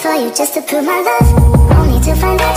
for you just to prove my love, only to find out